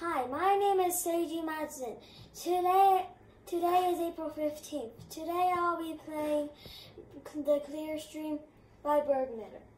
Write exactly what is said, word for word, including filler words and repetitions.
Hi, my name is Seiji Matzen. Today, today is April fifteenth. Today I'll be playing The Clear Stream by Bergmatter.